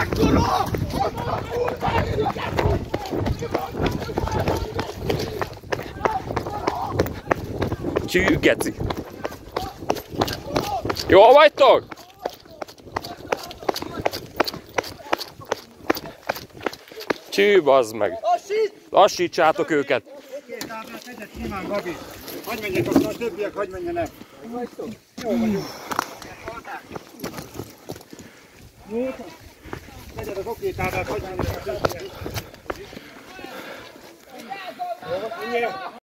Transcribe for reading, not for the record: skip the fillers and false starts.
Csű, geci. Jól vagytok? Csű, bazd meg. Lassítsátok őket. Oké, táblát egyet simán, Gabi. Hagy menjek, akkor a többiek hagy menjenek. Jó vagyunk. Jó, legyen az oké táblát, hagy menjek a többiek. Jó, menjél.